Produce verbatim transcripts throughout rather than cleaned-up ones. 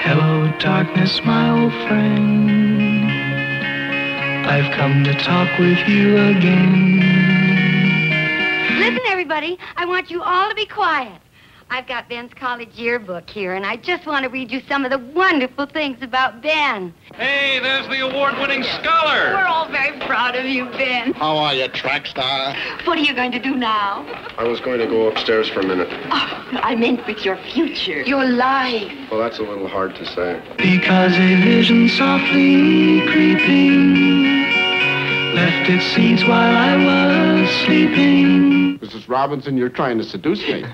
Hello, darkness, my old friend. I've come to talk with you again. Listen, everybody, I want you all to be quiet. I've got Ben's college yearbook here, and I just want to read you some of the wonderful things about Ben. Hey, there's the award-winning scholar. We're all very proud of you, Ben. How are you, track star? What are you going to do now? I was going to go upstairs for a minute. Oh, I meant with your future. Your life. Well, that's a little hard to say. Because a vision softly creeping left its seeds while I was sleeping. Missus Robinson, you're trying to seduce me.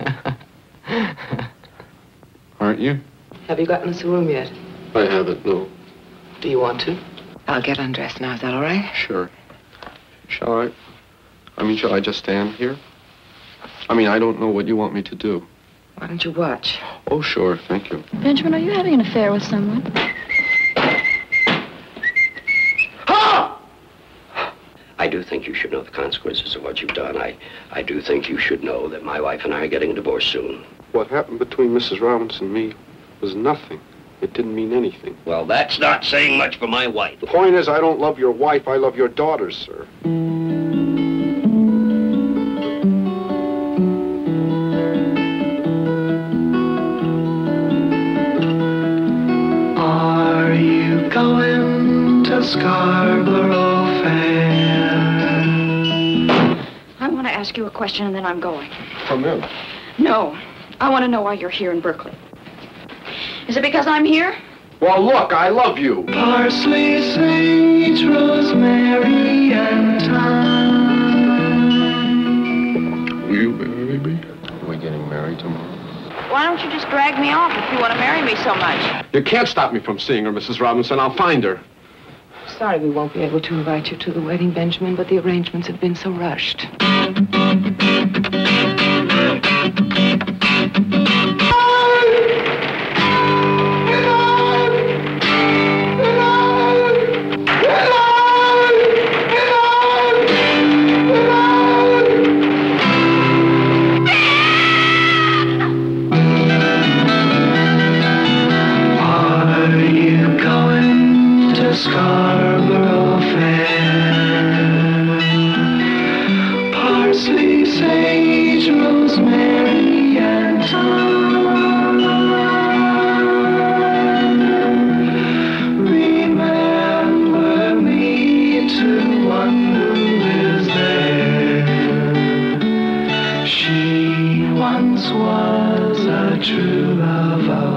Aren't you? Have you gotten us a room yet? I haven't, no. Do you want to? I'll get undressed now. Is that all right? Sure. Shall I? I mean, shall I just stand here? I mean, I don't know what you want me to do. Why don't you watch? Oh, sure. Thank you. Benjamin, are you having an affair with someone? I do think you should know the consequences of what you've done. I, I do think you should know that my wife and I are getting a divorce soon. What happened between Missus Robinson and me was nothing. It didn't mean anything. Well, that's not saying much for my wife. The point is, I don't love your wife. I love your daughters, sir. Are you going to Scarborough Fair? I want to ask you a question and then I'm going. Come in. No. I want to know why you're here in Berkeley. Is it because I'm here? Well, look, I love you. Parsley, sage, rosemary, and thyme. Will you marry me? Are we getting married tomorrow? Why don't you just drag me off if you want to marry me so much? You can't stop me from seeing her, Missus Robinson. I'll find her. Sorry we won't be able to invite you to the wedding, Benjamin, but the arrangements have been so rushed. Scarborough Fair. Parsley, sage, rosemary, and thyme. Remember me to one who is there. She once was a true love of